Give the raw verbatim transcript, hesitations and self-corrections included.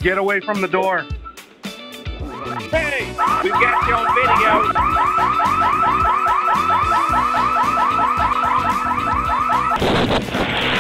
Get away from the door. Hey, we've got you on video.